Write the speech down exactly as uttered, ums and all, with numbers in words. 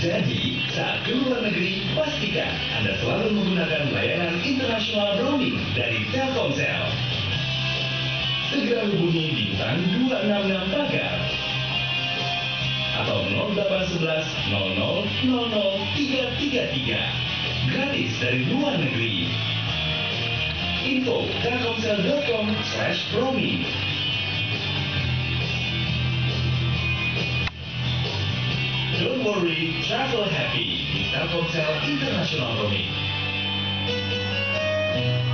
Jadi, saat ke luar negeri, pastikan Anda selalu menggunakan layanan internasional roaming dari Telkomsel. Segera hubungi bintang dua enam enam pagar atau nol delapan satu satu nol nol nol nol tiga tiga tiga. Gratis dari luar negeri. Info telkomsel dot com slash roaming. Don't worry, travel happy with Telkomsel International Roaming.